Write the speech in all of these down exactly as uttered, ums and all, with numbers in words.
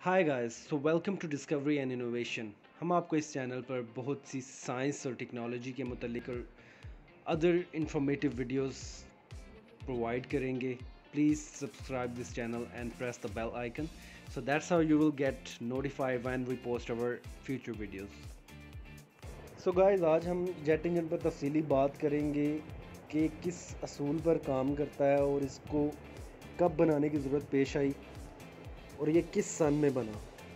Hi guys, so welcome to Discovery and Innovation. हम आपको इस चैनल पर बहुत सी साइंस और टेक्नोलॉजी के मुतल्लिक और अदर इंफॉर्मेटिव वीडियोस प्रोवाइड करेंगे। Please subscribe this channel and press the bell icon so that's how you will get notified when we post our future videos. So guys, आज हम jet engine पर तफसीली बात करेंगे कि किस असूल पर काम करता है और इसको कब बनाने की ज़रूरत पेश आई और ये किस सन में बना।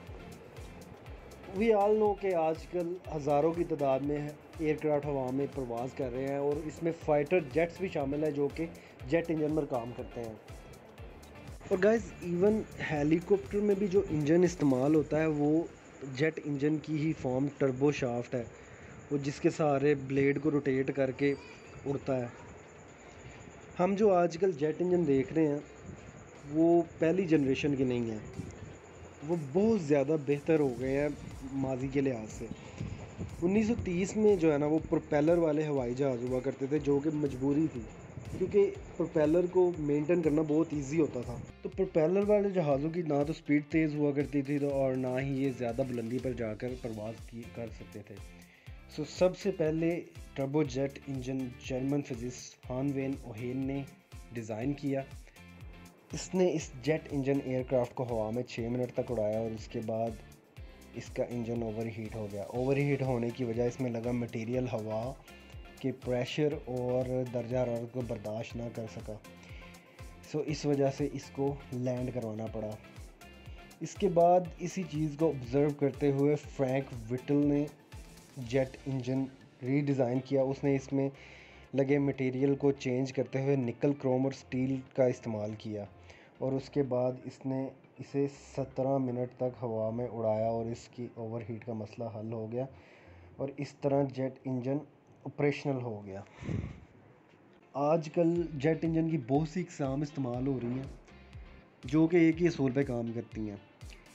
वी ऑल नो कि आजकल हज़ारों की तादाद में एयरक्राफ्ट हवा में परवाज़ कर रहे हैं और इसमें फ़ाइटर जेट्स भी शामिल है जो कि जेट इंजन पर काम करते हैं। और गाइस, इवन हेलीकॉप्टर में भी जो इंजन इस्तेमाल होता है वो जेट इंजन की ही फॉर्म टर्बो शाफ्ट है, वो जिसके सहारे ब्लेड को रोटेट करके उड़ता है। हम जो आजकल जेट इंजन देख रहे हैं वो पहली जनरेशन की नहीं है, वो बहुत ज़्यादा बेहतर हो गए हैं माजी के लिहाज से। उन्नीस सौ तीस में जो है ना वो प्रोपेलर वाले हवाई जहाज़ हुआ करते थे जो कि मजबूरी थी, क्योंकि प्रोपेलर को मेंटेन करना बहुत इजी होता था। तो प्रोपेलर वाले जहाज़ों की ना तो स्पीड तेज़ हुआ करती थी तो और ना ही ये ज़्यादा बुलंदी पर जाकर परवाज़ की कर सकते थे। सो सबसे पहले turbojet engine German physicist Hans von Ohain ने डिज़ाइन किया। इसने इस जेट इंजन एयरक्राफ्ट को हवा में छः मिनट तक उड़ाया और उसके बाद इसका इंजन ओवर हीट हो गया। ओवर हीट होने की वजह इसमें लगा मटेरियल हवा के प्रेशर और दर्जा हरारत को बर्दाश्त ना कर सका। सो इस वजह से इसको लैंड करवाना पड़ा। इसके बाद इसी चीज़ को ऑब्ज़र्व करते हुए फ्रैंक विटल ने जेट इंजन रीडिज़ाइन किया। उसने इसमें लगे मटेरियल को चेंज करते हुए निकल, क्रोम और स्टील का इस्तेमाल किया और उसके बाद इसने इसे सत्रह मिनट तक हवा में उड़ाया और इसकी ओवरहीट का मसला हल हो गया और इस तरह जेट इंजन ऑपरेशनल हो गया। आजकल जेट इंजन की बहुत सी इकसाम इस्तेमाल हो रही हैं जो कि एक ही असूल पे काम करती हैं,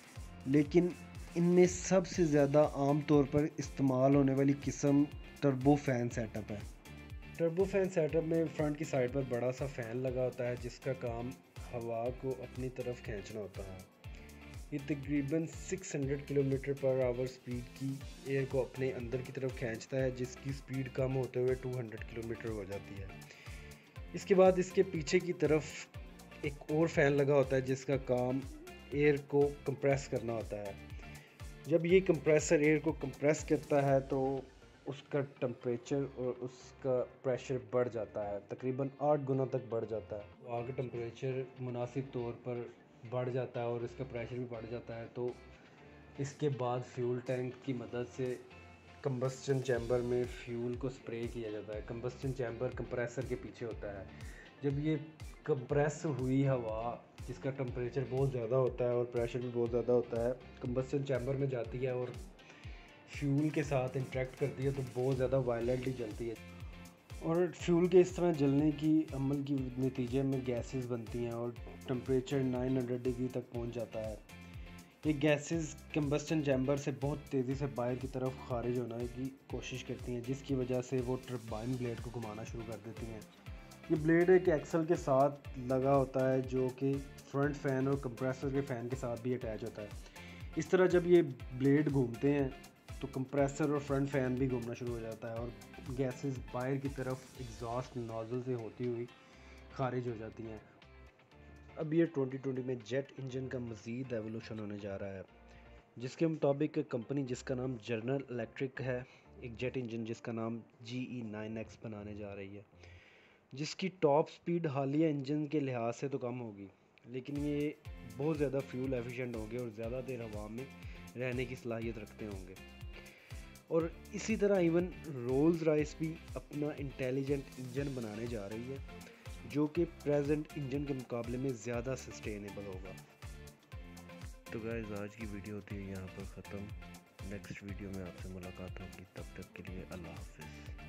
लेकिन इनमें सबसे ज़्यादा आम तौर पर इस्तेमाल होने वाली किस्म टर्बो फैन सेटअप है। टर्बो फैन सेटअप में फ्रंट की साइड पर बड़ा सा फ़ैन लगा होता है जिसका काम हवा को अपनी तरफ खींचना होता है। ये तकरीबन छह सौ किलोमीटर पर आवर स्पीड की एयर को अपने अंदर की तरफ खींचता है, जिसकी स्पीड कम होते हुए दो सौ किलोमीटर हो जाती है। इसके बाद इसके पीछे की तरफ एक और फ़ैन लगा होता है जिसका काम एयर को कंप्रेस करना होता है। जब ये कंप्रेसर एयर को कंप्रेस करता है तो उसका टेम्परेचर और उसका प्रेशर बढ़ जाता है, तकरीबन आठ गुना तक बढ़ जाता है। तो आगे टेम्परेचर मुनासिब तौर पर बढ़ जाता है और इसका प्रेशर भी बढ़ जाता है। तो इसके बाद फ्यूल टैंक की मदद से कंबस्टन चैम्बर में फ्यूल को स्प्रे किया जाता है। कंबस्टन चैम्बर कंप्रेसर के पीछे होता है। जब ये कंप्रेस हुई हवा जिसका टेम्परेचर बहुत ज़्यादा होता है और प्रेशर भी बहुत ज़्यादा होता है कंबस्टन चैम्बर में जाती है और फ्यूल के साथ इंटरेक्ट करती है तो बहुत ज़्यादा वायलेंटली जलती है और फ्यूल के इस तरह जलने की अमल की नतीजे में गैसेस बनती हैं और टेम्परेचर नौ सौ डिग्री तक पहुंच जाता है। ये गैसेस कंबस्टन चैम्बर से बहुत तेज़ी से बाहर की तरफ खारिज होने की कोशिश करती हैं, जिसकी वजह से वो टर्बाइन ब्लेड को घुमाना शुरू कर देती हैं। ये ब्लेड एक एक्सल के साथ लगा होता है जो कि फ्रंट फ़ैन और कंप्रेसर के फ़ैन के साथ भी अटैच होता है। इस तरह जब ये ब्लेड घूमते हैं तो कंप्रेसर और फ्रंट फ़ैन भी घूमना शुरू हो जाता है और गैसेस बाहर की तरफ एग्जॉस्ट नोज़ल से होती हुई खारिज हो जाती हैं। अब ये ट्वेंटी ट्वेंटी में जेट इंजन का मज़ीद एवोल्यूशन होने जा रहा है, जिसके मुताबिक कंपनी जिसका नाम जनरल इलेक्ट्रिक है एक जेट इंजन जिसका नाम जी ई नाइन एक्स बनाने जा रही है, जिसकी टॉप स्पीड हालिया इंजन के लिहाज से तो कम होगी, लेकिन ये बहुत ज़्यादा फ्यूल एफिशिएंट होंगे और ज़्यादा देर हवा में रहने की सलाहियत रखते होंगे। और इसी तरह इवन रोल्स रॉयस भी अपना इंटेलिजेंट इंजन बनाने जा रही है जो कि प्रेजेंट इंजन के मुकाबले में ज़्यादा सस्टेनेबल होगा। तो गाइस, आज की वीडियो होती है यहाँ पर ख़त्म। नेक्स्ट वीडियो में आपसे मुलाकात होगी, तब तक के लिए अल्लाह हाफिज़।